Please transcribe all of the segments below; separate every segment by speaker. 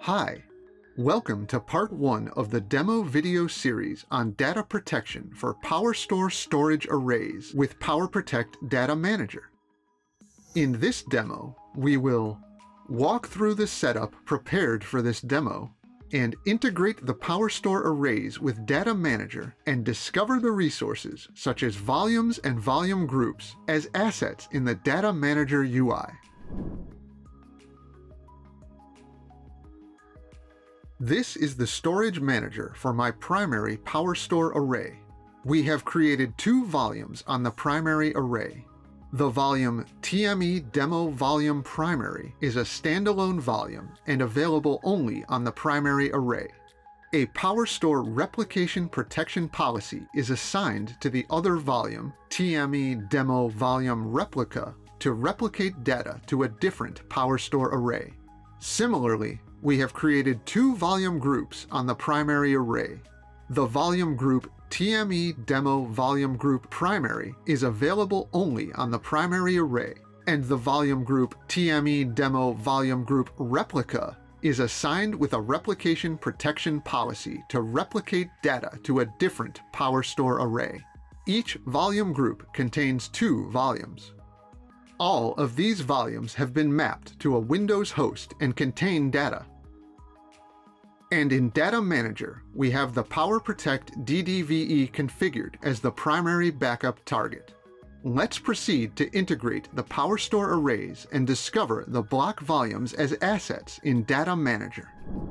Speaker 1: Hi, welcome to part 1 of the demo video series on data protection for PowerStore storage arrays with PowerProtect Data Manager. In this demo, we will walk through the setup prepared for this demo and integrate the PowerStore arrays with Data Manager and discover the resources such as volumes and volume groups as assets in the Data Manager UI. This is the storage manager for my primary PowerStore array. We have created 2 volumes on the primary array. The volume TME Demo Volume Primary is a standalone volume and available only on the primary array. A PowerStore replication protection policy is assigned to the other volume, TME Demo Volume Replica, to replicate data to a different PowerStore array. Similarly, we have created 2 volume groups on the primary array. The volume group TME Demo Volume Group Primary is available only on the primary array, and the volume group TME Demo Volume Group Replica is assigned with a replication protection policy to replicate data to a different PowerStore array. Each volume group contains 2 volumes. All of these volumes have been mapped to a Windows host and contain data. And in Data Manager, we have the PowerProtect DDVE configured as the primary backup target. Let's proceed to integrate the PowerStore arrays and discover the block volumes as assets in Data Manager.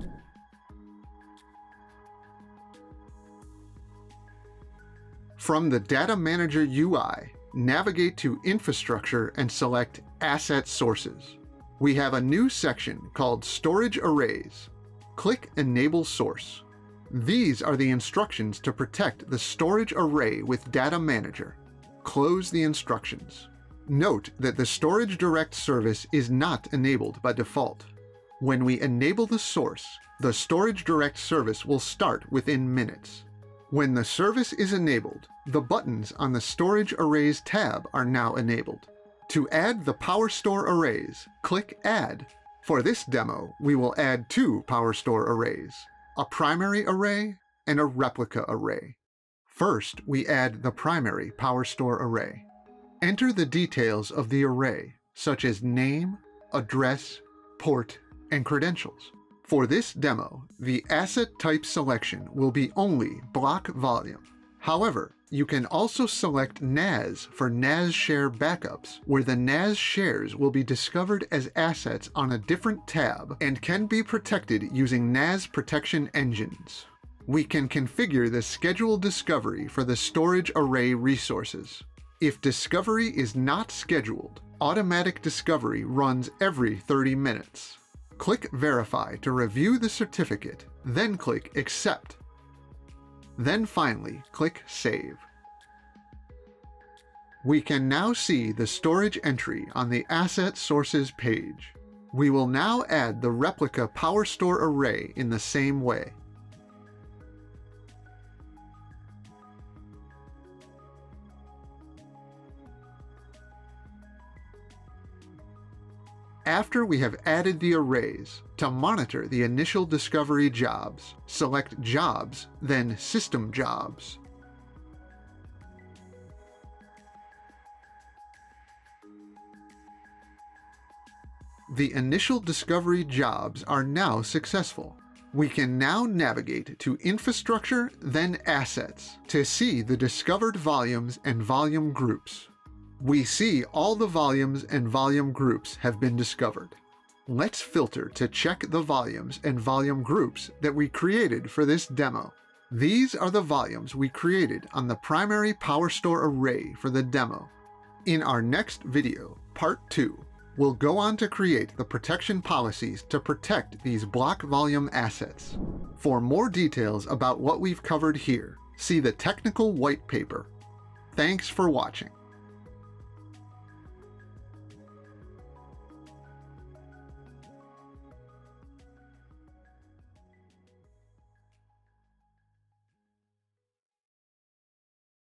Speaker 1: From the Data Manager UI, navigate to Infrastructure and select Asset Sources. We have a new section called Storage Arrays. Click Enable Source. These are the instructions to protect the storage array with Data Manager. Close the instructions. Note that the Storage Direct service is not enabled by default. When we enable the source, the Storage Direct service will start within minutes. When the service is enabled, the buttons on the Storage Arrays tab are now enabled. To add the PowerStore arrays, click Add. For this demo, we will add 2 PowerStore arrays, a primary array and a replica array. First, we add the primary PowerStore array. Enter the details of the array, such as name, address, port, and credentials. For this demo, the asset type selection will be only block volume. However, you can also select NAS for NAS share backups, where the NAS shares will be discovered as assets on a different tab and can be protected using NAS protection engines. We can configure the schedule discovery for the storage array resources. If discovery is not scheduled, automatic discovery runs every 30 minutes. Click Verify to review the certificate, then click Accept. Then finally, click Save. We can now see the storage entry on the Asset Sources page. We will now add the replica PowerStore array in the same way. After we have added the arrays, to monitor the initial discovery jobs, select Jobs, then System Jobs. The initial discovery jobs are now successful. We can now navigate to Infrastructure, then Assets, to see the discovered volumes and volume groups. We see all the volumes and volume groups have been discovered. Let's filter to check the volumes and volume groups that we created for this demo. These are the volumes we created on the primary PowerStore array for the demo. In our next video, Part 2, we'll go on to create the protection policies to protect these block volume assets. For more details about what we've covered here, see the technical white paper. Thanks for watching.